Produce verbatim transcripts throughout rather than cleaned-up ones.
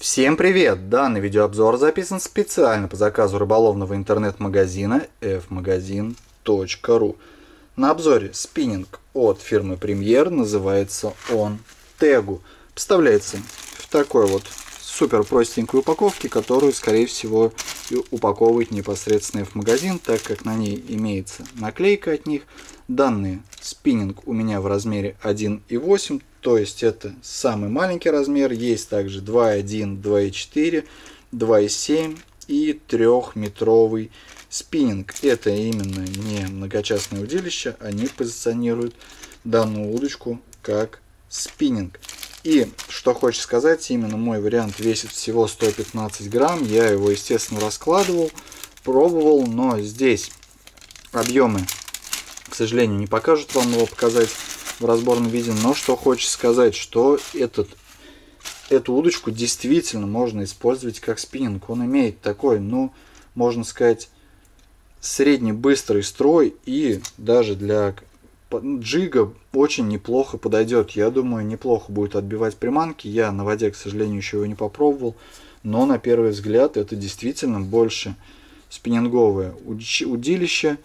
Всем привет! Данный видеообзор записан специально по заказу рыболовного интернет-магазина эф магазин точка ру. На обзоре спиннинг от фирмы Premier, называется он Tegu. Поставляется в такой вот супер простенькой упаковке, которую, скорее всего, и упаковывает непосредственно эф магазин, так как на ней имеется наклейка от них. Данный спиннинг у меня в размере один и восемь, то есть это самый маленький размер. Есть также два и один, два и четыре, два и семь и трехметровый спиннинг. Это именно не многочастное удилище, они позиционируют данную удочку как спиннинг. И что хочется сказать, именно мой вариант весит всего сто пятнадцать грамм. Я его, естественно, раскладывал, пробовал, но здесь объемы, к сожалению, не покажут вам его показать в разборном виде. Но что хочется сказать, что этот, эту удочку действительно можно использовать как спиннинг. Он имеет такой, ну, можно сказать, средний быстрый строй, и даже для джига очень неплохо подойдет. Я думаю, неплохо будет отбивать приманки. Я на воде, к сожалению, еще его не попробовал, но на первый взгляд это действительно больше спиннинговое удилище,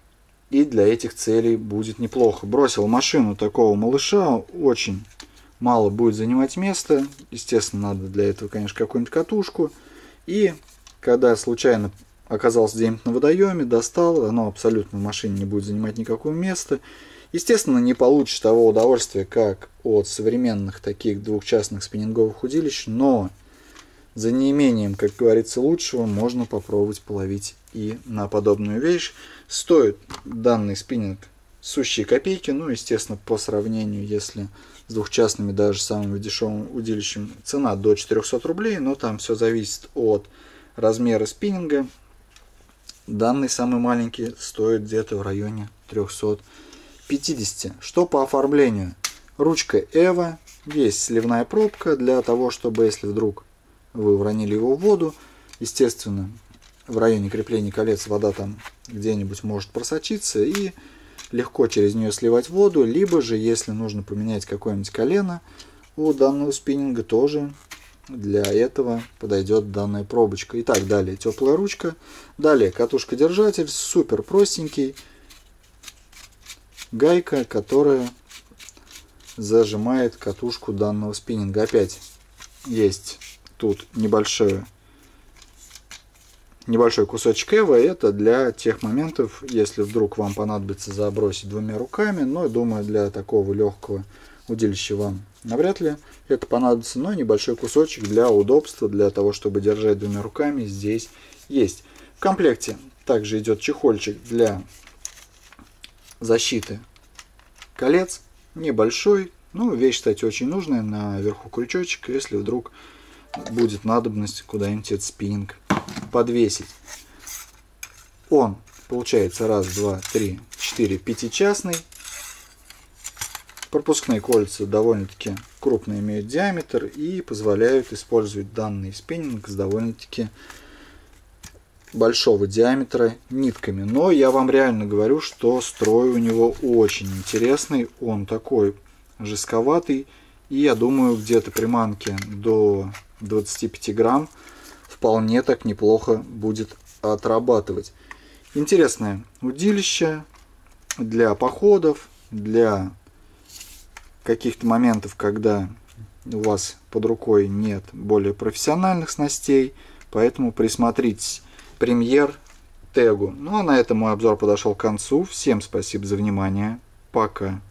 и для этих целей будет неплохо. Бросил машину такого малыша, очень мало будет занимать места. Естественно, надо для этого, конечно, какую-нибудь катушку. И когда случайно оказался где-нибудь на водоеме, достал, оно абсолютно в машине не будет занимать никакого места. Естественно, не получишь того удовольствия, как от современных таких двухчастных спиннинговых удилищ, но за неимением, как говорится, лучшего, можно попробовать половить и на подобную вещь. Стоит данный спиннинг сущие копейки, ну, естественно, по сравнению, если с двухчастными, даже самым дешевым удилищем, цена до четырёхсот рублей, но там все зависит от размера спиннинга. Данный самый маленький стоит где-то в районе трёхсот пятидесяти. Что по оформлению? Ручка Эва, есть сливная пробка для того, чтобы, если вдруг вы уронили его в воду, естественно, в районе крепления колец вода там где-нибудь может просочиться и легко через нее сливать воду. Либо же, если нужно поменять какое-нибудь колено у данного спиннинга, тоже для этого подойдет данная пробочка. Итак, далее теплая ручка. Далее катушка-держатель, супер простенький. Гайка, которая зажимает катушку данного спиннинга. Опять есть тут небольшой, небольшой кусочек эва. Это для тех моментов, если вдруг вам понадобится забросить двумя руками. Но я думаю, для такого легкого удилища вам навряд ли это понадобится. Но небольшой кусочек для удобства, для того, чтобы держать двумя руками, здесь есть. В комплекте также идет чехольчик для защиты колец. Небольшой. Ну, вещь, кстати, очень нужная. Наверху крючочек, если вдруг будет надобность куда-нибудь этот спиннинг подвесить. Он получается раз, два, три, четыре, пятичастный. Пропускные кольца довольно-таки крупно имеют диаметр и позволяют использовать данный спиннинг с довольно-таки большого диаметра нитками. Но я вам реально говорю, что строй у него очень интересный. Он такой жестковатый. И я думаю, где-то приманки до двадцати пяти грамм вполне так неплохо будет отрабатывать. Интересное удилище для походов, для каких-то моментов, когда у вас под рукой нет более профессиональных снастей. Поэтому присмотритесь. Premier Tegu. Ну а на этом мой обзор подошел к концу. Всем спасибо за внимание. Пока.